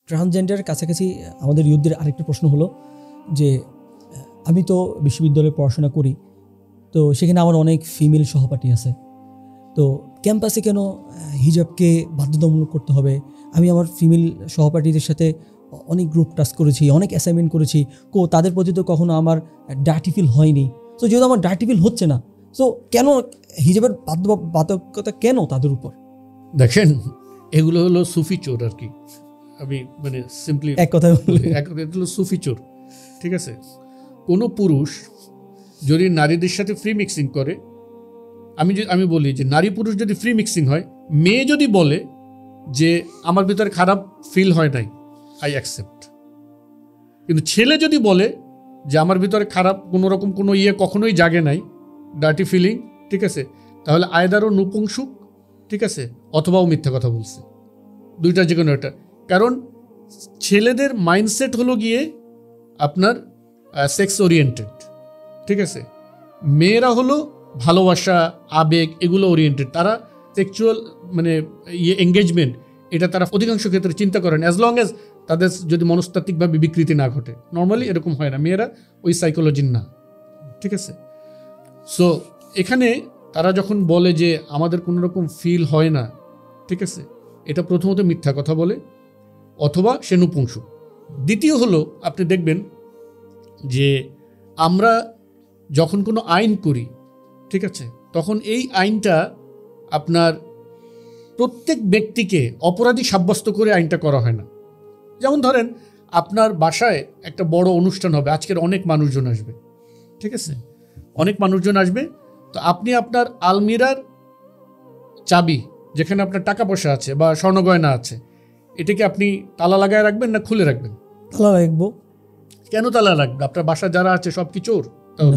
ট্রান্সজেন্ডারের কাছাকাছি আমাদের ইউথদের আরেকটা প্রশ্ন হলো যে আমি তো বিশ্ববিদ্যালয়ে পড়াশোনা করি, তো সেখানে আমার অনেক ফিমেল সহপাঠী আছে, তো ক্যাম্পাসে কেন হিজাবকে বাধ্যতামূলক করতে হবে? আমি আমার ফিমেল সহপাঠীদের সাথে অনেক গ্রুপ টাস্ক করেছি, অনেক অ্যাসাইনমেন্ট করেছি, তাদের প্রতি তো কখনো আমার ডার্টি ফিল হয়নি। তো যেহেতু আমার ডার্টি ফিল হচ্ছে না, তো কেন হিজাবের বাধ্যবাধকতা কেন তাদের উপর? দেখেন, এগুলো হলো সুফি চোর আর কি। আমি মানে সিম্পলি এক কথা হলো সুফি চোর। ঠিক আছে, কোনো পুরুষ যদি নারীদের সাথে ফ্রি মিক্সিং করে, আমি বলি যে নারী পুরুষ যদি ফ্রি মিক্সিং হয়, মেয়ে যদি বলে যে আমার ভিতরে খারাপ ফিল হয় নাই, আই অ্যাকসেপ্ট। কিন্তু ছেলে যদি বলে যে আমার ভিতরে খারাপ কোনো রকম কোনো কখনোই জাগে নাই, ডার্টি ফিলিং, ঠিক আছে, তাহলে আয়দারও নপুংসুক, ঠিক আছে, অথবাও মিথ্যা কথা বলছে, দুইটা যে কোনো একটা। কারণ ছেলেদের মাইন্ডসেট হলো গিয়ে আপনার সেক্স ওরিয়েন্টেড, ঠিক আছে, মেয়েরা হলো ভালোবাসা, আবেগ, এগুলো ওরিয়েন্টেড। তারা সেক্সুয়াল মানে এঙ্গেজমেন্ট এটা তারা অধিকাংশ ক্ষেত্রে চিন্তা করেন, অ্যাজ লং অ্যাজ তাদের যদি মনস্তাত্ত্বিকভাবে বিকৃতি না ঘটে। নর্মালি এরকম হয় না, মেয়েরা ওই সাইকোলজির না, ঠিক আছে। সো এখানে তারা যখন বলে যে আমাদের কোনো রকম ফিল হয় না, ঠিক আছে, এটা প্রথমত মিথ্যা কথা বলে, অথবা সে নপুংসক। দ্বিতীয় হলো, আপনি দেখবেন যে আমরা যখন কোনো আইন করি, ঠিক আছে, তখন এই আইনটা আপনার প্রত্যেক ব্যক্তিকে অপরাধী সাব্যস্ত করে আইনটা করা হয় না। যেমন ধরেন আপনার বাসায় একটা বড় অনুষ্ঠান হবে, আজকের অনেক মানুষজন আসবে, ঠিক আছে, অনেক মানুষজন আসবে, তো আপনি আপনার আলমিরার চাবি যেখানে আপনার টাকা পয়সা আছে বা স্বর্ণ গয়না আছে, এটাকে আপনি তালা লাগায় রাখবেন না খুলে রাখবেন? তালা রাখবো। কেন তালা রাখবেন? আপনার বাসা যারা আছে সব কি চোর? তাহলে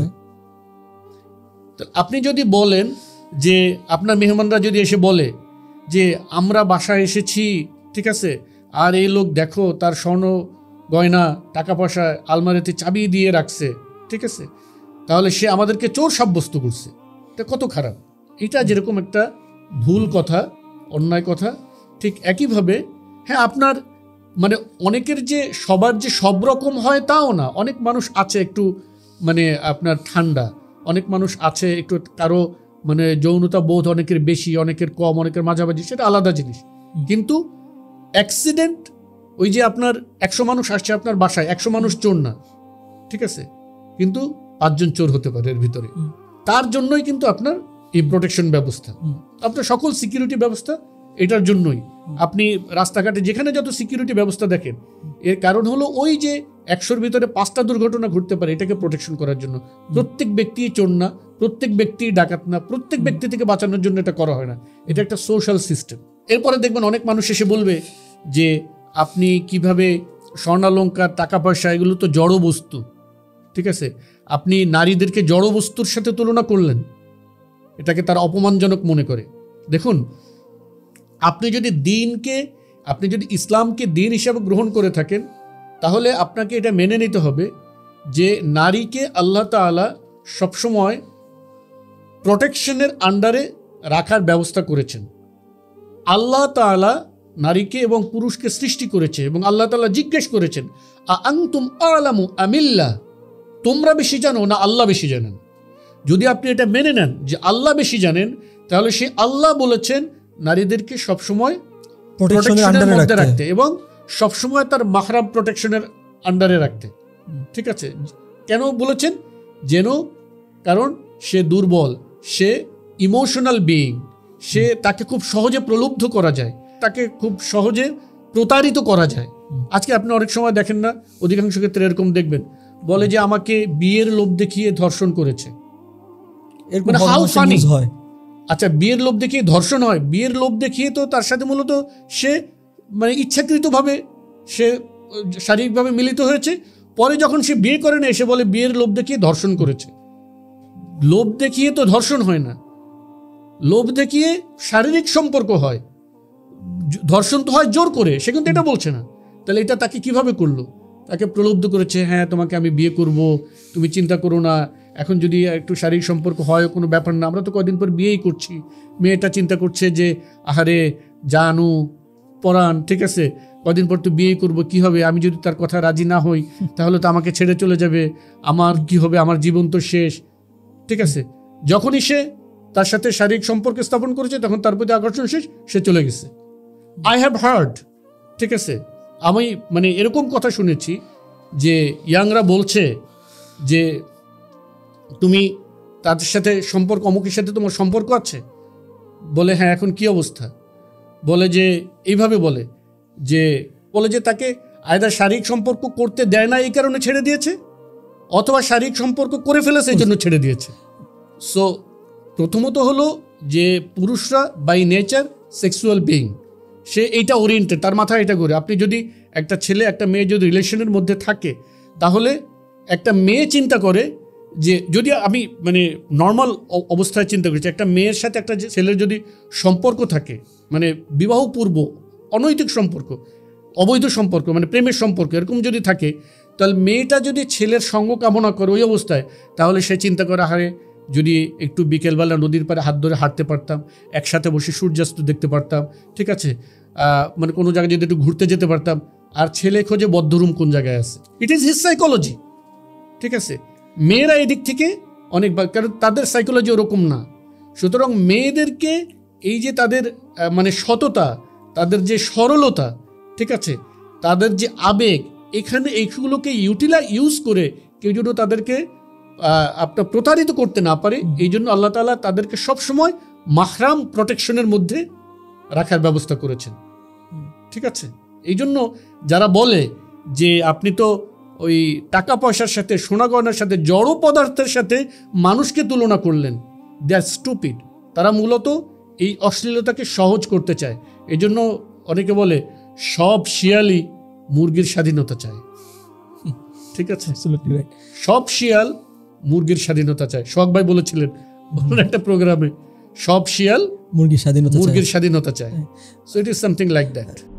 আপনি যদি বলেন যে আপনার মেহমানরা যদি এসে বলে যে আমরা বাসায় এসেছি, ঠিক আছে, আর এই লোক দেখো তার স্বর্ণ গয়না টাকা পয়সা আলমারিতে চাবি দিয়ে রাখছে, ঠিক আছে, তাহলে সে আমাদেরকে চোর সাব্যস্ত করছে। এটা কত খারাপ! এটা যেরকম একটা ভুল কথা, অন্যায় কথা, ঠিক একইভাবে হ্যাঁ, আপনার মানে অনেকের যে সবার যে সব রকম হয় তাও না। অনেক মানুষ আছে একটু মানে আপনার ঠান্ডা, অনেক মানুষ আছে একটু কারো মানে যৌনতা বোধ অনেকের বেশি, অনেকের কম, অনেকের মাঝামাঝি, সেটা আলাদা জিনিস। কিন্তু অ্যাক্সিডেন্ট, ওই যে আপনার 100 মানুষ আসছে আপনার বাসায়, 100 মানুষ চোর না, ঠিক আছে, কিন্তু 5 জন চোর হতে পারে এর ভিতরে। তার জন্যই কিন্তু আপনার এই প্রোটেকশন ব্যবস্থা, আপনার সকল সিকিউরিটি ব্যবস্থা এটার জন্যই। আপনি রাস্তাঘাটে যেখানে যত সিকিউরিটি ব্যবস্থা দেখেন, এর কারণ হলো ওই যে 100-র ভিতরে 5টা দুর্ঘটনা ঘটতে পারে, এটাকে প্রোটেকশন করার জন্য। প্রত্যেক ব্যক্তি চোর না, প্রত্যেক ব্যক্তি ডাকাত না, প্রত্যেক ব্যক্তি থেকে বাঁচানোর জন্য এটা করা হয় না। এটা একটা সোশ্যাল সিস্টেম। এরপরে দেখবেন অনেক মানুষ এসে বলবে যে আপনি কিভাবে স্বর্ণালংকার, টাকা পয়সা, এগুলো তো জড় বস্তু, ঠিক আছে, আপনি নারীদেরকে জড় বস্তুর সাথে তুলনা করলেন, এটাকে তারা অপমানজনক মনে করে। দেখুন, আপনি যদি ইসলামকে দিন হিসাবে গ্রহণ করে থাকেন, তাহলে আপনাকে এটা মেনে নিতে হবে যে নারীকে আল্লাহ তাআলা সবসময় প্রোটেকশনের আন্ডারে রাখার ব্যবস্থা করেছেন। আল্লাহ তাআলা নারীকে এবং পুরুষকে সৃষ্টি করেছে এবং আল্লাহ তাআলা জিজ্ঞেস করেছেন, আনতুম আ'লামু আমিল্লাহ, তোমরা বেশি জানো না আল্লাহ বেশি জানেন? যদি আপনি এটা মেনে নেন যে আল্লাহ বেশি জানেন, তাহলে সে আল্লাহ বলেছেন নারীদেরকে সবসময় প্রোটেকশনের মধ্যে রাখতে এবং সবসময় তার মাহরাম প্রোটেকশনের আন্ডারে রাখতে, ঠিক আছে। কেন বলেছেন? কারণ সে দুর্বল, সে ইমোশনাল বিইং, তাকে খুব সহজে প্রলুব্ধ করা যায়, তাকে খুব সহজে প্রতারিত করা যায়। আজকে আপনি অনেক সময় দেখেন না, অধিকাংশ ক্ষেত্রে এরকম দেখবেন, বলে যে আমাকে বিয়ের লোভ দেখিয়ে ধর্ষণ করেছে। মানে হাউ ফানি হয়। আচ্ছা, বিয়ের লোভ দেখিয়ে ধর্ষণ হয়? বিয়ের লোভ দেখিয়ে তো তার সাথে মূলত সে মানে ইচ্ছাকৃতভাবে সে শারীরিকভাবে মিলিত হয়েছে, পরে যখন সে বিয়ে করে না এসে বলে বিয়ের লোভ দেখিয়ে ধর্ষণ করেছে। লোভ দেখিয়ে তো ধর্ষণ হয় না, লোভ দেখিয়ে শারীরিক সম্পর্ক হয়, ধর্ষণ তো হয় জোর করে, সে কিন্তু এটা বলছে না। তাহলে এটা তাকে কিভাবে করলো? তাকে প্রলুব্ধ করেছে, হ্যাঁ তোমাকে আমি বিয়ে করব, তুমি চিন্তা করো না, এখন যদি একটু শারীরিক সম্পর্ক হয় কোনো ব্যাপার না, আমরা তো কয়দিন পর বিয়েই করছি। মেয়েটা চিন্তা করছে যে আহারে জানু পড়ান, ঠিক আছে, কদিন পর তো বিয়ে করবো, কি হবে, আমি যদি তার কথা রাজি না হই তাহলে তো আমাকে ছেড়ে চলে যাবে, আমার কি হবে, আমার জীবন তো শেষ, ঠিক আছে। যখনই সে তার সাথে শারীরিক সম্পর্ক স্থাপন করেছে তখন তার প্রতি আকর্ষণ শেষ, সে চলে গেছে। আই হ্যাভ হার্ড, ঠিক আছে, আমি মানে এরকম কথা শুনেছি যে ইয়াংরা বলছে যে তুমি তাদের সাথে সম্পর্ক, অমুকের সাথে তোমার সম্পর্ক আছে, বলে হ্যাঁ, এখন কি অবস্থা, বলে যে এইভাবে বলে যে তাকে আয়দা শারীরিক সম্পর্ক করতে দেয় না এই কারণে ছেড়ে দিয়েছে, অথবা শারীরিক সম্পর্ক করে ফেলেছে এই জন্য ছেড়ে দিয়েছে। সো প্রথমত হলো যে পুরুষরা বাই নেচার সেক্সুয়াল বিইং, সে এইটা ওরিয়েন্টেড, তার মাথায় এটা করে। আপনি যদি একটা ছেলে একটা মেয়ে যদি রিলেশনের মধ্যে থাকে, তাহলে একটা মেয়ে চিন্তা করে যে, যদি আমি মানে নর্মাল অবস্থায় চিন্তা করছি, একটা মেয়ের সাথে একটা ছেলের যদি সম্পর্ক থাকে, মানে বিবাহ পূর্ব অনৈতিক সম্পর্ক, অবৈধ সম্পর্ক, মানে প্রেমের সম্পর্ক এরকম যদি থাকে, তাহলে মেয়েটা যদি ছেলের সঙ্গ কামনা করে ওই অবস্থায়, তাহলে সে চিন্তা করে, হারে যদি একটু বিকেলবেলা নদীর পাড়ে হাত ধরে হাঁটতে পারতাম, একসাথে বসে সূর্যাস্ত দেখতে পারতাম, ঠিক আছে, মানে কোনো জায়গায় যদি একটু ঘুরতে যেতে পারতাম। আর ছেলে খোঁজে বদ্ধরুম কোন জায়গায় আছে। ইট ইজ হিজ সাইকোলজি, ঠিক আছে। মেয়েরা এদিক থেকে অনেকবার, কারণ তাদের সাইকোলজি ওরকম না। সুতরাং মেয়েদেরকে এই যে তাদের মানে সততা, তাদের যে সরলতা, ঠিক আছে, তাদের যে আবেগ, এখানে এইগুলোকে ইউজ করে কেউ যেন তাদেরকে আপনার প্রতারিত করতে না পারে, এই জন্য আল্লাহ তাআলা তাদেরকে সবসময় মাহরাম প্রোটেকশনের মধ্যে রাখার ব্যবস্থা করেছেন, ঠিক আছে। এই জন্য যারা বলে যে আপনি তো ওই টাকা পয়সার সাথে, সোনা গয়নার সাথে, জড় পদার্থের সাথে মানুষকে তুলনা করলেন, দে আর স্টুপিড। তারা মূলত এই অশ্লীলতাকে সহজ করতে চায়। এই জন্য অনেকে বলে সব শিয়ালই মুরগির স্বাধীনতা চায়, ঠিক আছে, সব শিয়াল মুরগির স্বাধীনতা চায়। সোহাগ ভাই বলেছিলেন একটা প্রোগ্রামে, সব শিয়াল মুরগির স্বাধীনতা চায়। So it is something like that.